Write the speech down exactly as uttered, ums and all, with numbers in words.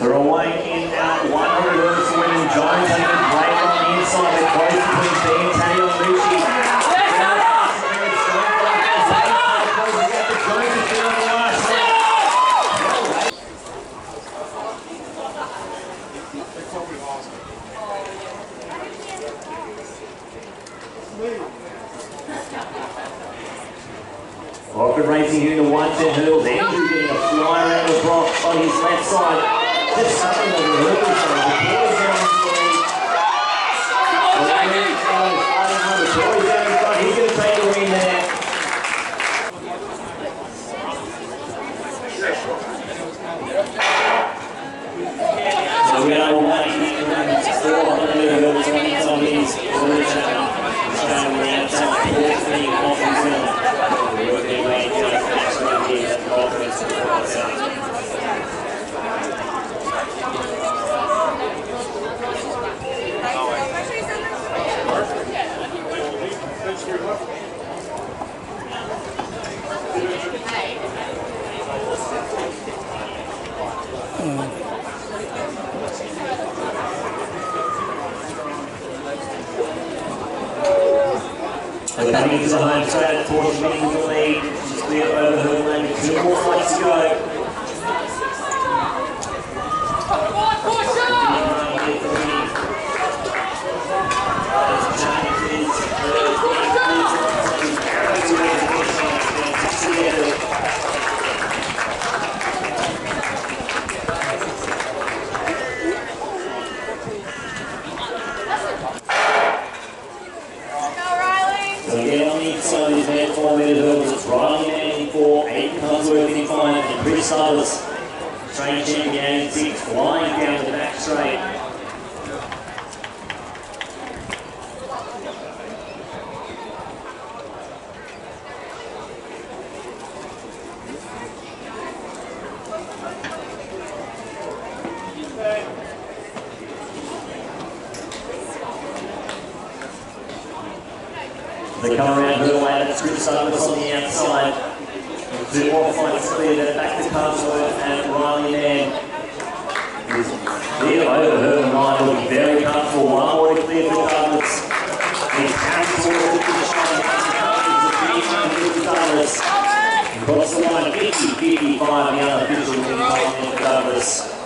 They're away in uh, one hundred hurdles for winning. Jones taking a break on the inside. They're close between Beahan, Taddeo and Mucci. Rocket racing here in the one ten hurdles. Andrew getting a fly around the block on his left side. Just something over the hurdles. So the boys down in the lead. The boys down in front. He's going to take the win there. So we are one four hundred hurdles on his on his Chapman. Showing around four three off his hill. We're coming into the home straight, Portia winning the lead. She's clear over her lane, two more flights to go. Come on, Portia! So again on the inside is man four metre hurdles. It's Riley in four, Aidan Cusworth in five, and Chris Celeste, train champion in six, flying down the back straight. They come around her way, that's Chris Celeste on the outside. Two more flights clear, then back to Cusworth and Riley then. Clear over her line, looking very comfortable. One more to clear for Douglas. He's carrying forward with the shine. He's Douglas. Across the line, fifty fifty-five, the unofficial win time for Douglas.